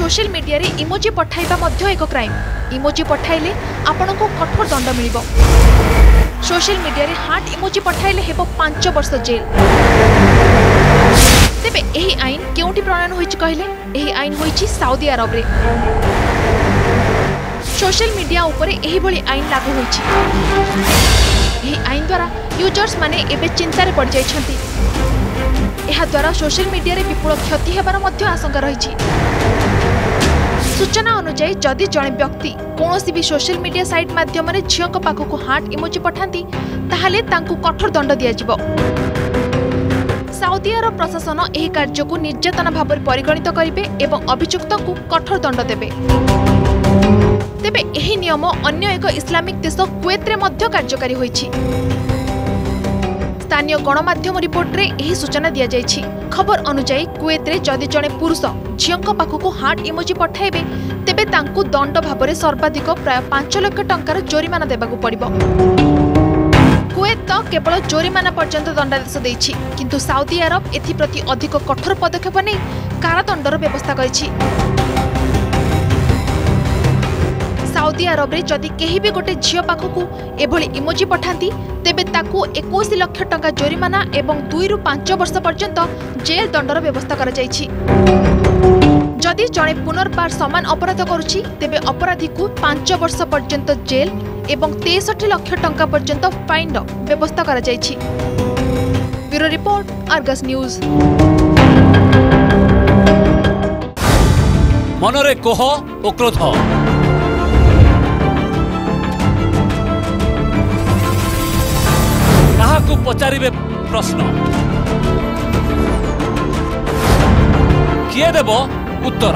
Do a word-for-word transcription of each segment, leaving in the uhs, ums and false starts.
Social media रे emoji पठाइबा मध्य एक क्राइम। इमोजी पठाइले आपनको कठोर दंड मिलिबो। सोशल मीडिया रे हार्ट इमोजी पठाइले हेबो पांच वर्ष जेल। तेबे एही आईन केउटी प्रणयन होइछि कहले? एही आईन होइछि सऊदी अरब रे। सोशल मीडिया उपरे एही भली आईन लागू होइछि। एही आईन द्वारा यूजर्स माने एबे चिंता रे पड़ जाइछन्ति। एहा द्वारा सोशल मीडिया रे विपुल क्षति हेबार मध्य आशंका रहिछि। सूचना अनुसार जदि जड़े व्यक्ति कौनसी भी सोशल मीडिया साइट माध्यम झील पाखक हार्ट इमोजी पठाती ताहले तांकु कठोर दंड दियाजिबो। सऊदी अरब प्रशासन एही कार्य को निर्यातना भाव परिगणित करिवे एवं अभियुक्त को कठोर दंड देबे। तेबे एही नियम अन्य एक इस्लामिक देश कुवैत रे मध्य कार्यकारी होइछि। स्थानीय गणमाध्यम रिपोर्ट रे एही सूचना दिया जाइछि। खबर अनुसार कुवैत रे जदि जड़े पुरुष झील पाखक हार्ट इमोजी पठाइबे तेबे तांकु दंड भाव सर्वाधिक प्राय पांच लाख टंकार जोरिमाना देबाकु पड़िबो। कुवैत तो केवल जोरिमाना पर्यंत दंडादेश देइछि, किंतु सऊदी अरब एथिप्रति अधिक कठोर पदक्षेप नै कारादंडर व्यवस्था करिछि। सऊदी अरब रे जदि केही भी गोटे झील पाखकु एभली इमोजी पठाती तेबे ताकु इक्कीस लाख टंका जोरिमाना एवं दुई रु पांच वर्ष पर्यंत जेल दंडर व्यवस्था करा जाइछि। जदि जड़े पुनर्बार समान अपराध करुछि तेबे अपराधी को पांच वर्ष पर्यंत जेल एवं तेसठ लाख टंका पर्यंत फाइन व्यवस्था करा जाइछि। Bureau report, Argus news. मनरे कोह ओ क्रोध काहाकु पचारिबे प्रश्न किए देबो उत्तर।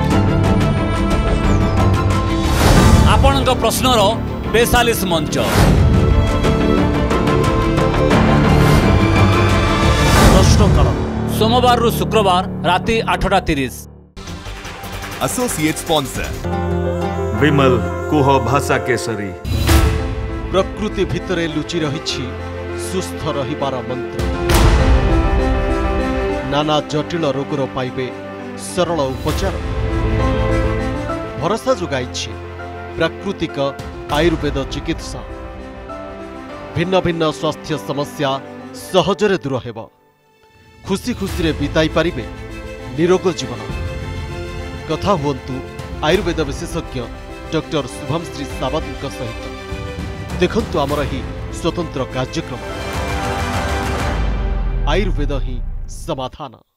आपणक प्रश्नर बेचालीस मंच प्रश्नकाल सोमवार रु शुक्रवार राति आठटा तीस। एसोसिएट स्पॉन्सर विमल कुह भाषा केसरी। प्रकृति भितरे लुचि रहिछि सुस्थ रहिबार मंत्र। नाना जटिल रोगर पाइबे सरल उपचार। भरोसा जोगाइछि प्राकृतिक आयुर्वेद चिकित्सा। भिन्न भिन्न स्वास्थ्य समस्या सहजरे दूर हेब। खुशी खुशी रे बिताई पारिबे निरोग जीवन। कथा हुअन्तु आयुर्वेद विशेषज्ञ डॉक्टर शुभम श्री सावंत सहित। देखंतु आमर ही स्वतंत्र कार्यक्रम आयुर्वेद ही समाधान।